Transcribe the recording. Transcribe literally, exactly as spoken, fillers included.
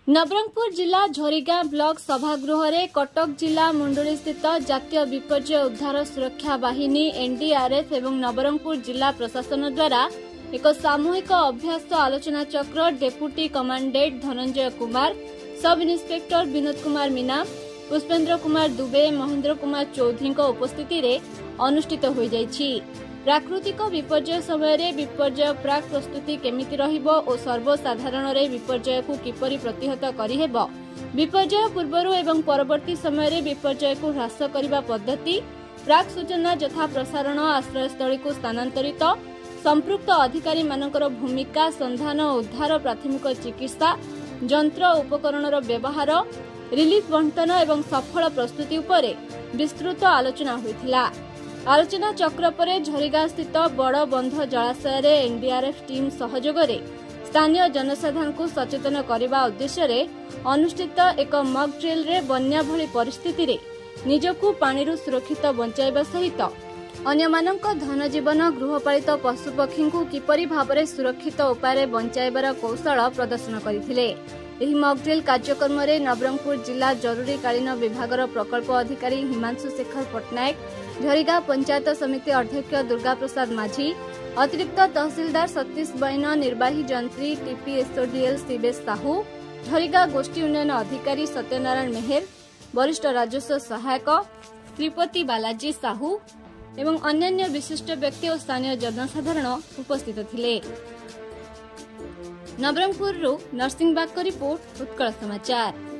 नवरंगपुर जिला झोरीगां ब्लॉक सभागृह रे कटक जिला मुंडुली स्थित जातीय विपर्यय उद्धार सुरक्षा बाहिनी एनडीआरएफ एवं नवरंगपुर जिला प्रशासन द्वारा एक सामूहिक अभ्यास आलोचना चक्र deputy commandant Dhananjay Kumar, sub inspector Vinod Kumar Meena, Pushpendra Kumar Dube, Mahendra Kumar Chaudhary उपस्थिति रे अनुष्ठित हो जाइछि। प्राकृतिक विपर्यय समय विपर्यय प्राक प्रस्तुति केमिति रहिबो और सर्वसाधारण रे विपर्यय को किपरि प्रतिहत करिहेबो, विपर्यय पूर्वरु एवं परवर्ती समय विपर्यय को ह्रास करिबा पद्धति, प्राक सूचना यथा प्रसारण, आश्रयस्थली को स्थानांतरित, संपृक्त अधिकारी मानकर भूमिका, संधान और उद्धार, प्राथमिक चिकित्सा, यंत्र उपकरणर व्यवहार, रिलीफ बंटन एवं सफल प्रस्तुति उपरे विस्तृत आलोचना होइथिला। आलोचना चक्र परे झोरीगां स्थित बड़ बंध जलाशय रे एनडीआरएफ टीम सहयोग रे स्थानीय जनसाधारण को सचेतन करने उद्देश्य रे अनुष्ठित एक मॉक ड्रिल रे बन्या भली परिस्थिति रे निजकु पानी सुरक्षित बंचाइबा सहित अन्यमानक धन जीवन गृहपालित पशुपक्षी को किपरि भाबरे सुरक्षित उपाय बंचाइबार कौशल प्रदर्शन करथिले। एही मॉक ड्रिल कार्यक्रम रे नवरंगपुर जिला जरूरीकालीन विभागर प्रकल्प अधिकारी हिमांशु शेखर पटनायक, झोरीगां पंचायत समिति अध्यक्ष दुर्गा प्रसाद माझी, अतिरिक्त तहसीलदार सतीश बैन, निर्वाही जंत्री टीपीएसओडीएल शिवेश साहू, झोरीगां गोष्ठी उन्नयन अधिकारी सत्यनारायण मेहर, वरिष्ठ राजस्व सहायक त्रिपति बालाजी साहू एवं अन्यान्य विशिष्ट व्यक्ति और स्थानीय जनसाधारण उपस्थित थिले। नवरंगपुर नरसिंहबाग रिपोर्ट उत्कल समाचार।